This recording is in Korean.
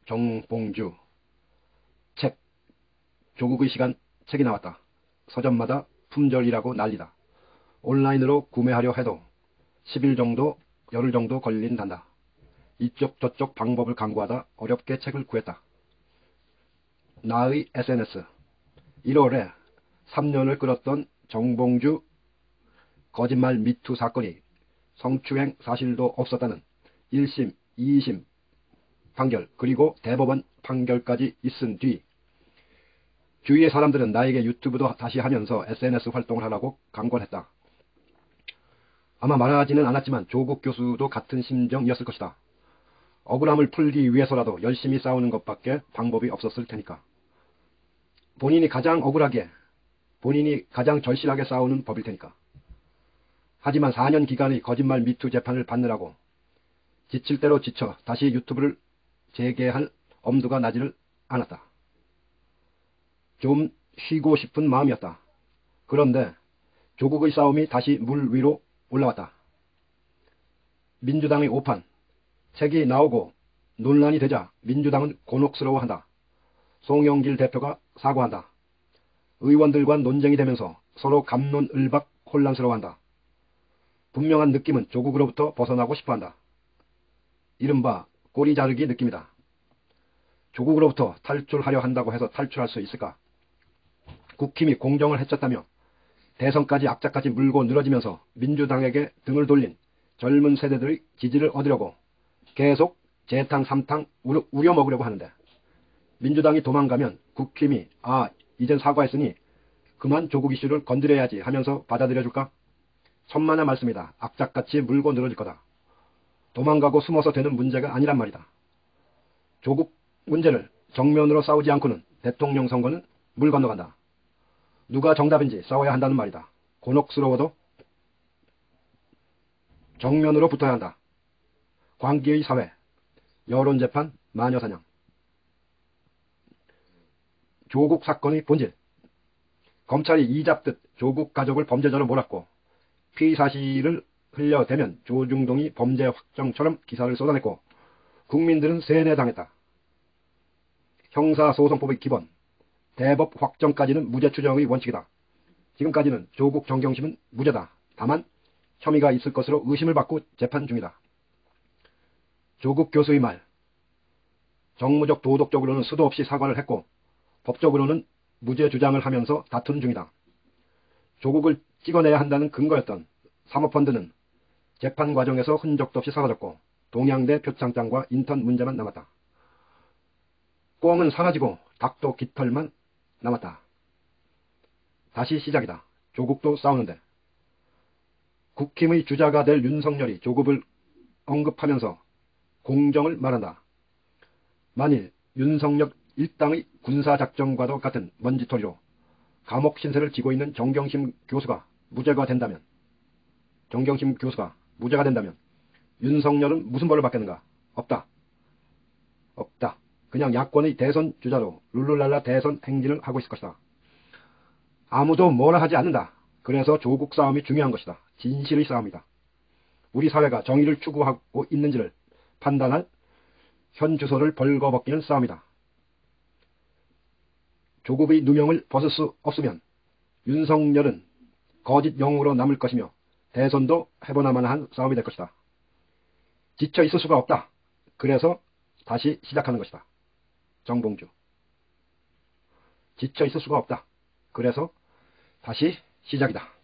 정봉주. 책. 조국의 시간 책이 나왔다. 서점마다 품절이라고 난리다. 온라인으로 구매하려 해도 10일 정도, 열흘 정도 걸린단다. 이쪽 저쪽 방법을 강구하다 어렵게 책을 구했다. 나의 SNS. 1월에 3년을 끌었던 정봉주 거짓말 미투 사건이 성추행 사실도 없었다는 1심, 2심 판결, 그리고 대법원 판결까지 있은 뒤 주위의 사람들은 나에게 유튜브도 다시 하면서 SNS 활동을 하라고 강권을 했다. 아마 말하지는 않았지만 조국 교수도 같은 심정이었을 것이다. 억울함을 풀기 위해서라도 열심히 싸우는 것밖에 방법이 없었을 테니까. 본인이 가장 억울하게, 본인이 가장 절실하게 싸우는 법일 테니까. 하지만 4년 기간의 거짓말 미투 재판을 받느라고 지칠 대로 지쳐 다시 유튜브를 재개할 엄두가 나지를 않았다. 좀 쉬고 싶은 마음이었다. 그런데 조국의 싸움이 다시 물 위로 올라왔다. 민주당의 오판, 책이 나오고 논란이 되자 민주당은 곤혹스러워한다. 송영길 대표가 사과한다. 의원들과 논쟁이 되면서 서로 갑론을박 혼란스러워한다. 분명한 느낌은 조국으로부터 벗어나고 싶어한다. 이른바 꼬리 자르기 느낌이다. 조국으로부터 탈출하려 한다고 해서 탈출할 수 있을까? 국힘이 공정을 해쳤다며 대선까지 악착같이 물고 늘어지면서 민주당에게 등을 돌린 젊은 세대들의 지지를 얻으려고 계속 재탕 삼탕 우려먹으려고 하는데, 민주당이 도망가면 국힘이 이젠 사과했으니 그만 조국 이슈를 건드려야지 하면서 받아들여줄까? 천만의 말씀이다. 악착같이 물고 늘어질 거다. 도망가고 숨어서 되는 문제가 아니란 말이다. 조국 문제를 정면으로 싸우지 않고는 대통령 선거는 물 건너간다. 누가 정답인지 싸워야 한다는 말이다. 곤혹스러워도 정면으로 붙어야 한다. 광기의 사회, 여론재판, 마녀사냥. 조국 사건의 본질. 검찰이 이잡듯 조국 가족을 범죄자로 몰았고 피의 사실을 흘려대면 조중동이 범죄 확정처럼 기사를 쏟아냈고 국민들은 세뇌당했다. 형사소송법의 기본, 대법 확정까지는 무죄 추정의 원칙이다. 지금까지는 조국 정경심은 무죄다. 다만 혐의가 있을 것으로 의심을 받고 재판 중이다. 조국 교수의 말. 정무적 도덕적으로는 수도 없이 사과를 했고 법적으로는 무죄 주장을 하면서 다투는 중이다. 조국을 찍어내야 한다는 근거였던 사모펀드는 재판 과정에서 흔적도 없이 사라졌고 동양대 표창장과 인턴 문제만 남았다. 꽁은 사라지고 닭도 깃털만 남았다. 다시 시작이다. 조국도 싸우는데. 국힘의 주자가 될 윤석열이 조국을 언급하면서 공정을 말한다. 만일 윤석열 일당의 군사작전과도 같은 먼지털이로 감옥 신세를 지고 있는 정경심 교수가 무죄가 된다면 윤석열은 무슨 벌을 받겠는가? 없다. 그냥 야권의 대선 주자로 룰루랄라 대선 행진을 하고 있을 것이다. 아무도 뭐라 하지 않는다. 그래서 조국 싸움이 중요한 것이다. 진실의 싸움이다. 우리 사회가 정의를 추구하고 있는지를 판단할 현 주소를 벌거벗기는 싸움이다. 조국의 누명을 벗을 수 없으면 윤석열은 거짓 영웅으로 남을 것이며 대선도 해보나마나 한 싸움이 될 것이다. 지쳐 있을 수가 없다. 그래서 다시 시작하는 것이다. 정봉주. 지쳐 있을 수가 없다. 그래서 다시 시작이다.